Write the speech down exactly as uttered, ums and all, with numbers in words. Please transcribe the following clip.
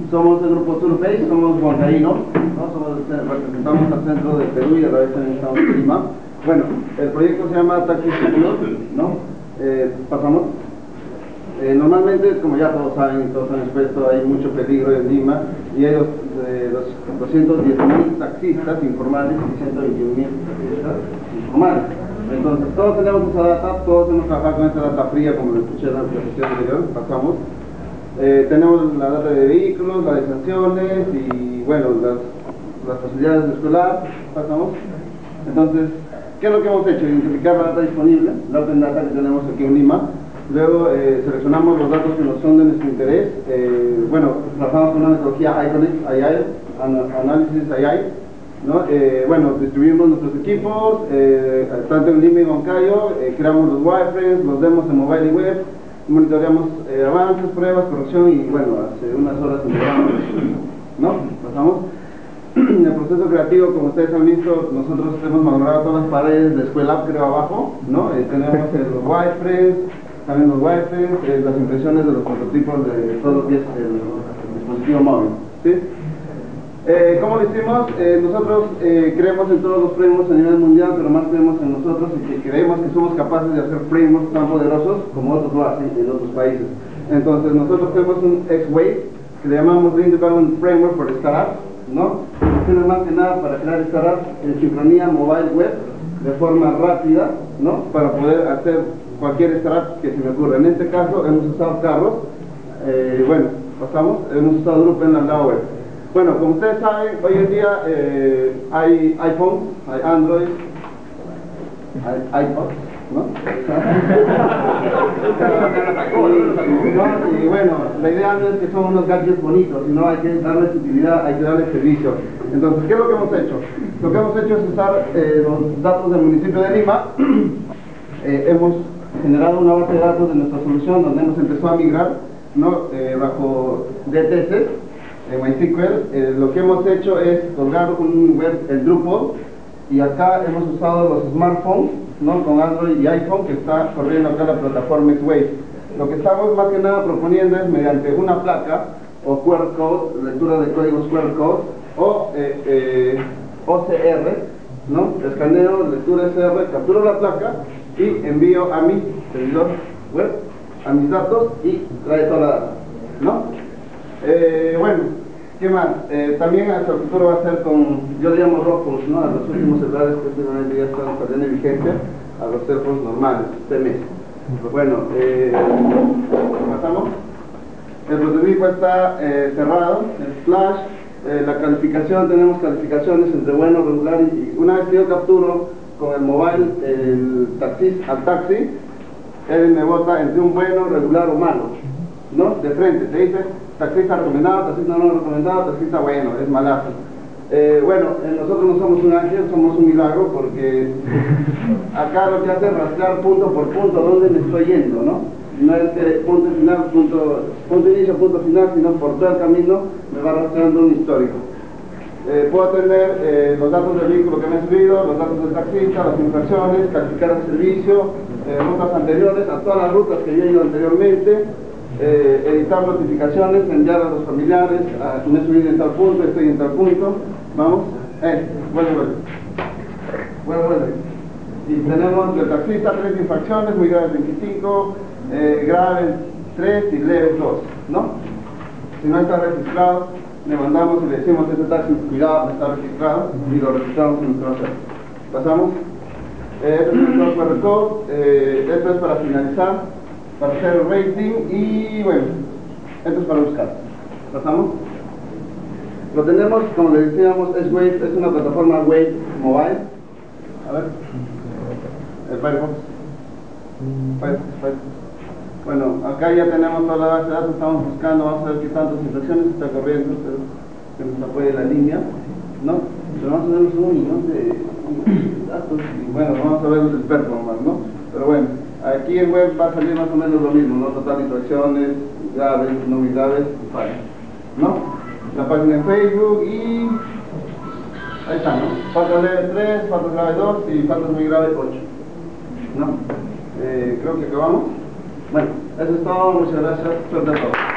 somos el grupo Surface, somos huancaínos, ¿no? Somos, representamos al centro de Perú y a la vez también estamos en Lima. Bueno, el proyecto se llama Taxi Seguro, ¿no? Eh, pasamos. Eh, normalmente, como ya todos saben y todos han expuesto, hay mucho peligro en Lima y hay los, eh, los doscientos diez mil taxistas informales y ciento veintiuno mil taxistas informales. Entonces, todos tenemos esa data, todos hemos trabajado con esa data fría, como lo escuché en la presentación anterior, pasamos. Eh, tenemos la data de vehículos, la de sanciones y, bueno, las, las facilidades escolares, pasamos. Entonces, ¿qué es lo que hemos hecho? Identificar la data disponible, la open data que tenemos aquí en Lima. Luego eh, seleccionamos los datos que nos son de nuestro interés. Eh, bueno, trabajamos con una metodología Iconic A I, análisis A I, ¿no? Eh, bueno, distribuimos nuestros equipos, eh, tanto en Lima y Huancayo, eh, creamos los wireframes, los demos en mobile y web, monitoreamos eh, avances, pruebas, corrección y, bueno, hace unas horas entregamos, ¿no? Pasamos. En el proceso creativo, como ustedes han visto, nosotros hemos madurado todas las paredes de Escuela Up, creo, abajo, ¿no? Eh, tenemos eh, los wireframes, también los wireframes, eh, las impresiones de los prototipos de todos los días del dispositivo móvil, ¿sí? Eh, ¿Cómo lo hicimos? Eh, nosotros eh, creemos en todos los frameworks a nivel mundial, pero más creemos en nosotros y que creemos que somos capaces de hacer frameworks tan poderosos como otros lo hacen en otros países. Entonces nosotros tenemos un X-Wave que le llamamos Lean Development Framework for Startups, ¿no? Sirve más que nada para crear startups en sincronía mobile web de forma rápida, ¿no? Para poder hacer cualquier startup que se me ocurra. En este caso hemos usado carros, eh, bueno, pasamos, hemos usado Drupal en la lado web. Bueno, como ustedes saben, hoy en día eh, hay iPhone, hay Android, hay iPod, ¿no? y, ¿no? Y bueno, la idea no es que son unos gadgets bonitos, sino hay que darles utilidad, hay que darles servicio. Entonces, ¿qué es lo que hemos hecho? Lo que hemos hecho es usar eh, los datos del municipio de Lima. eh, hemos generado una base de datos de nuestra solución donde hemos empezado a migrar, ¿no? eh, bajo D T S en MySQL. Eh, lo que hemos hecho es colgar un web en Drupal y acá hemos usado los smartphones, ¿no? Con Android y iPhone, que está corriendo acá la plataforma X-Wave. Lo que estamos más que nada proponiendo es mediante una placa o Q R code, lectura de códigos Q R code o eh, eh, O C R, ¿no? Escaneo, lectura S R, capturo la placa y envío a mi servidor web, a mis datos y trae toda la data, ¿no? Eh, bueno, ¿qué más? Eh, también hasta el futuro va a ser con, yo le llamo Rocos, ¿no? A los últimos celulares que últimamente ya están perdiendo vigencia, a los teléfonos normales, T M S. Bueno, eh, pasamos. El prototipo está eh, cerrado, el Flash, eh, la calificación, tenemos calificaciones entre bueno, regular y, y una vez que yo capturo con el mobile el taxi, al taxi, él me vota entre un bueno, regular o malo, ¿no? De frente, te dice taxista recomendado, taxista no recomendado, taxista bueno, es malazo. Eh, bueno, eh, nosotros no somos un ángel, somos un milagro, porque acá lo que hace es rastrear punto por punto dónde me estoy yendo, ¿no? No es que punto final, punto, punto inicio, punto final, sino por todo el camino me va rastreando un histórico. Eh, puedo tener eh, los datos del vehículo que me he subido, los datos del taxista, las infracciones, calificar el servicio, eh, rutas anteriores, a todas las rutas que yo he ido anteriormente, eh, editar notificaciones, enviar a los familiares, a, me he subido en tal punto, estoy en tal punto, vamos, eh, vuelve, vuelve, vuelve, vuelve. Y tenemos del taxista tres infracciones, muy graves veinticinco, eh, graves tres y leves dos, ¿no? Si no está registrado, le mandamos y le decimos a ese taxi, cuidado, no está registrado, y lo registramos en nuestro hacer. Pasamos. Eh, este es nuestro Q R code, eh, esto es para finalizar, para hacer el rating y bueno, esto es para buscar. Pasamos. Lo tenemos, como le decíamos, es Wave, es una plataforma Wave mobile. A ver. El Firefox. Firefox, Firefox. Bueno, acá ya tenemos toda la base de datos, estamos buscando, vamos a ver qué tantas infracciones está corriendo, pero que nos apoye la línea, ¿no? Pero vamos a ver un millón de datos y bueno, vamos a ver el performance, ¿no? Pero bueno, aquí en web va a salir más o menos lo mismo, ¿no? Total infracciones, graves, no muy graves y fallas, ¿no? La página en Facebook y ahí está, ¿no? Faltas leves tres, faltas graves dos y faltas muy graves ocho, ¿no? Eh, creo que acabamos. Bueno, eso es todo, muchas gracias, suerte a todos.